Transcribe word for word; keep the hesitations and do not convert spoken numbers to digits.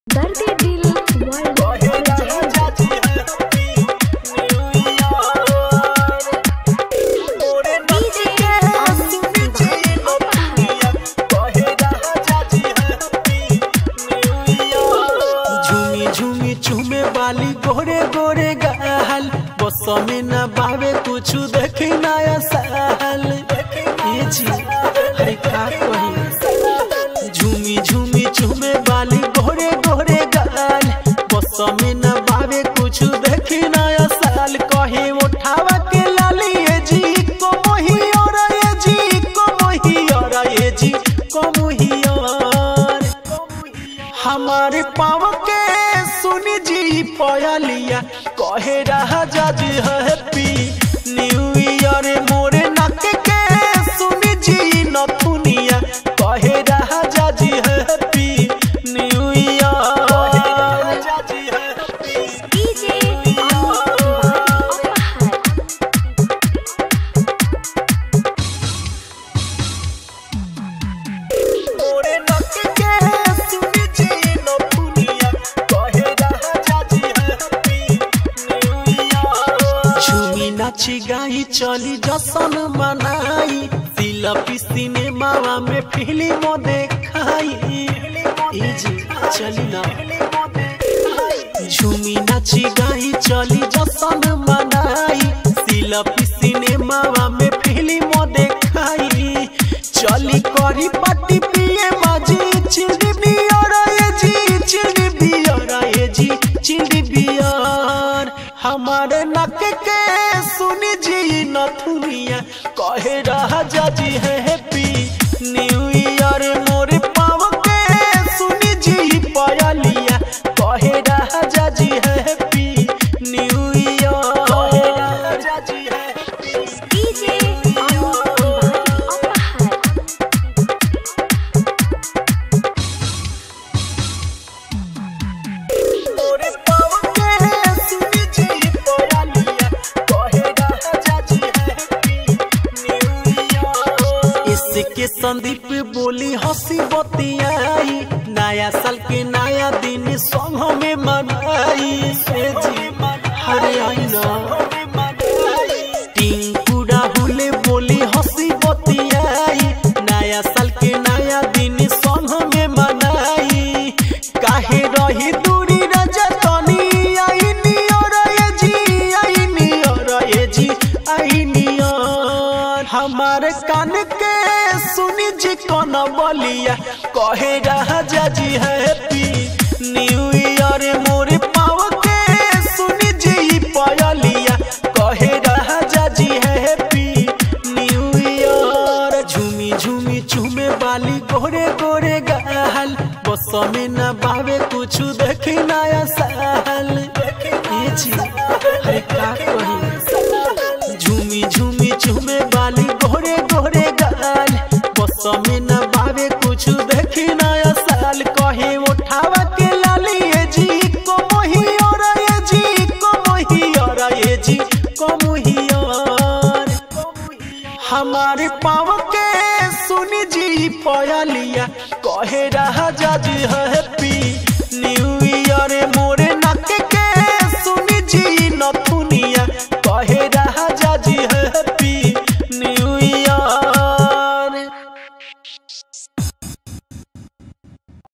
दर्द दिल झूमी झूमे वाली गोरे गोरे गाल बस में न बावे कुछ देखे नया साल ये जी हरे का कही झूमी झूमी झूमे वाली गोरे गोरे गाल बस में न बावे कुछ देखे नया साल कहे उठावा के लाली ये जी को मोही और ये जी को मोही और ये जी को मोही और हमारे पाँव के सुनी जी पयलिया कहे रहा जाजी हैप्पी न्यू ईयर मोरे नाक के सुनी जी नथुनिया कहे रहा जाजी हैप्पी न्यू ईयर जाजी हैप्पी डीजे मोरे नाक के सुनी जी नथुनिया कहे रहा जाजी हैप्पी न्यू ईयर झूमी नाची गाई चली जशन मनाई सिलपी सिनेमा में फिल्म देखाई ए जी चली ना झूमी नाची गाई चली जशन मनाई सिलपी सिनेमा में फिल्म देखाई चली करी पार्टी पिए माजी चिड़ी बियर ये जी चिड़ी बियर ये जी चिड़ी बियर हमारे नाक के सुनी जी नथुनिया कहे रहा जाजी है हैप्पी न्यू ईयर मोरे पाँव के सुनी जी पयलिया कहे रहा जाजी है हैप्पी न्यू ईयर कहे रहा जाजी है हैप्पी डीजे मोरे पाँव के सुनी जी पयलिया कहे रहा जाजी है हैप्पी न्यू ईयर इसके संदीप बोली हंसी बतियाई नया साल के नया दिन संग में मनाई से जी हरे आई ना टिंकू राहुल बोली हंसी बतियाई नया साल के नया दिन संग में मनाई काहे रही दूरी रजतनी आई नियर ये जी आई नियर ये जी आई नियर हमारे कान के सुनी जी कौन बोलिया कहे रहा जाजी है हैप्पी न्यू ईयर मोरे पाँव के सुनी जी पयलिया कहे रहा जाजी है हैप्पी न्यू ईयर झूमी झूमी झूमे वाली गोरे गोरे गाल बस में न बावे कुछ देखे नया साल ये जी हरे का कही झूमी झूमी झूमे वाली गोरे गोरे गाल बस में न बावे कुछ देखे नया साल कहे उठावा के लाली ये जी को मोही और ये जी को मोही और ये जी को मोही और हमारे पाँव के सुनी जी पयलिया कहे रहा जाजी है